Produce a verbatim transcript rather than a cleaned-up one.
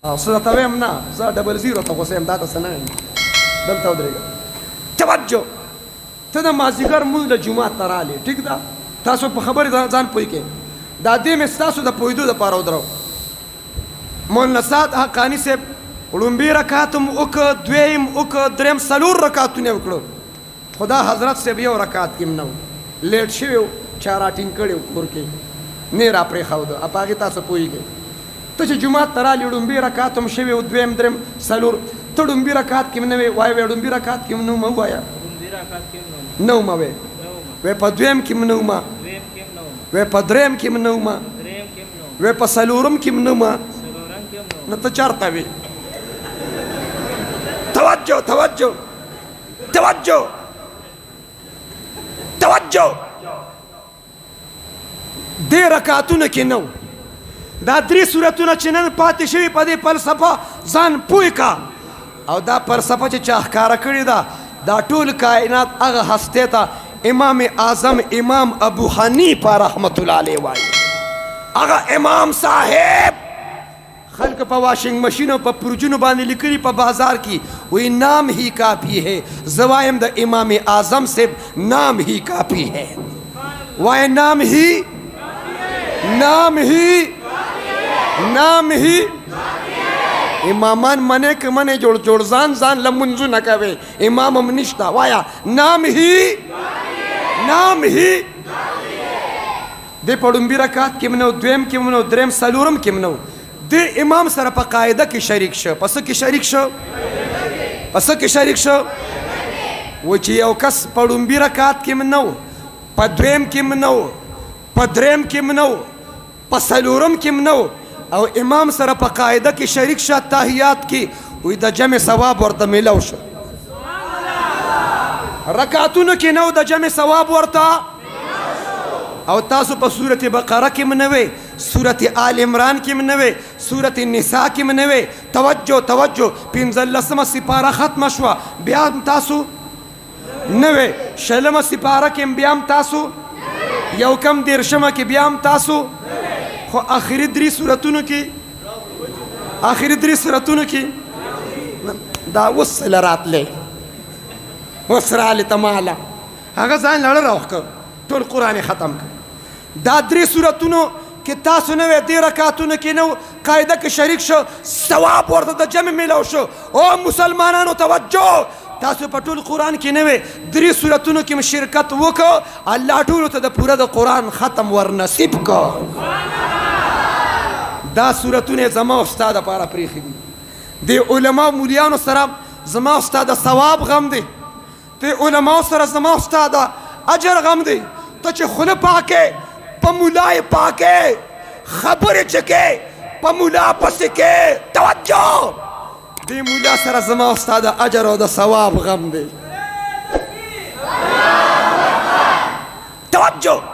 او څه درته ویم نه زه ډبل زیرو ته غوسه یم دا ته څه نه یم دلته ودرېږه توجه ته د مازدیګر مونځ د جومات ته رالې ټیک ده تاسو په خبرې ځان پوه کړئ دا دې مې ستاسو د پوهېدو دپاره ودرو مولانا سعد حقاني صاحب لومبي رکعت هم وکړه دویم وکړه درېیم څلور رکعتونه یې وکړو خو دا حضرت صاحب یو رکعت کې هم نه و لیټ شوی و چا راټینګ کړی و کور کې نه یې راپرېښوده په هغې تاسو پوهېږئ ته چې جومات ته رالې ډومبي رکعت هم شوی و دویم درېیم څلور ته ډومبي رکعت کې هم نه وې وایې وایې ډومبي رکعت کې هم نه ومه ووایه نه ومه وې وې په دویم کې هم نه ومه وې په درېیم کې هم نه ومه وې په څلورم کې هم نه ومه نو ته چېرته وې توجه توجه توجه توجه دې رکعتونه کې نه دا درې صورتونه چې نن پاتې شوي په دې فلسفه ځان پوه کا او دا فلسفه چې چا ښکاره کړې ده دا ټول کائنات هغه هستې ته امام اعظم امام ابو حنیفه رحمت الله علیه وایي هغه امام صاحب خلق په واشنګ مشین او په پروجونو باندې لیکلي په بازار کې وایي نام ہی کافی ہے زه وایم د امام اعظم صاحب نام ہی کافی ہے وایي نام ہی نام ہی نام ہی امامان منې که منې جوړ جوړ ځان ځان لمونځونه کوي امام هم نشته وایا نام هی نام هی دې په ډومبي رکعت کې هم نه و دویم کې هم نه و درېیم څلورم کې هم نه و دې امام سره په قاعده کې شریک شه په څه کې شریک شه په څه کې شریک شه و چې یو کس په ډومبي رکعت کې هم نه و په دویم کې هم نه و په درېیم کې هم نه و په څلورم کې هم نه و او امام سره په قاعده کې شریک شه تحیات کې وی د جمع ثواب ورته میلاو شه رکعتونو کې نه و د جمع ثواب ورته او تاسو په سورت بقره کې هم نه وې سورت آل عمران کې هم نه وې سورت نساء کې هم نه وې توجه توجه پنځلسمه سپاره ختمه شوه بیا هم تاسو نه وې شلمه سپاره کې هم بیا هم تاسو یو کم دیرشمه کې بیا هم تاسو خو آخري درې صورتونو کې آخري درې صورتونو کې دا اوس له راتلې اوس رالې ته ماله هغه ځان لړه راوښکه ټول قرآن یې ختم کړ دا درې صورتونو کې تاسو نه وې دې رکعتونو کې نه و قاعده کې شریک شو ثواب ورته د جمع میلاو شو او مسلمانانو توجه تاسو په ټول قرآن کې نه وې درې صورتونو کې م شرکت وکړو الله ټولو ته د پوره د قرآن ختم ورنصیب کړ دا صورتونه زما او ستا دپاره پرېښي دي د علماو مولیانو سره زما او ستا د ثواب غم دی د علماو سره زما او ستا د اجر غم دی ته چې خوله پاکې په مولا یې پاکې خبرې چې کې په مولا پسې کې توجه دې مولا سره زما او ستا د اجر او د ثواب غم دی توجه